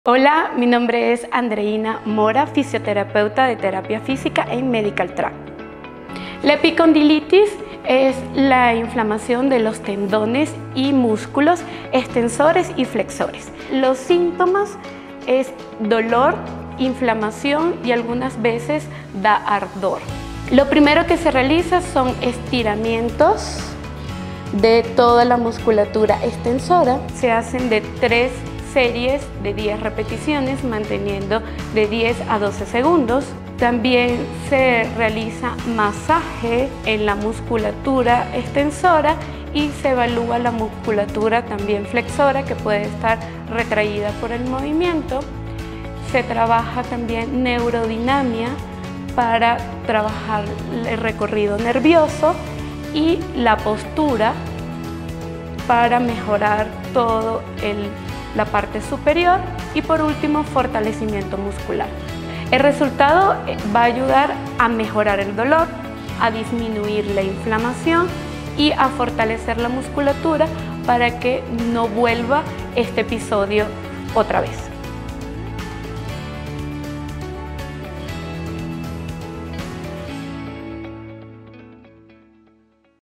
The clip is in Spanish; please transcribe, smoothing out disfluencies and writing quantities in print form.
Hola, mi nombre es Andreina Mora, fisioterapeuta de terapia física en Medical Track. La epicondilitis es la inflamación de los tendones y músculos extensores y flexores. Los síntomas es dolor, inflamación y algunas veces da ardor. Lo primero que se realiza son estiramientos de toda la musculatura extensora. Se hacen de 3 series de 10 repeticiones, manteniendo de 10 a 12 segundos. También se realiza masaje en la musculatura extensora y se evalúa la musculatura también flexora, que puede estar retraída por el movimiento. Se trabaja también neurodinamia para trabajar el recorrido nervioso y la postura para mejorar todo la parte superior, y por último fortalecimiento muscular. El resultado va a ayudar a mejorar el dolor, a disminuir la inflamación y a fortalecer la musculatura para que no vuelva este episodio otra vez.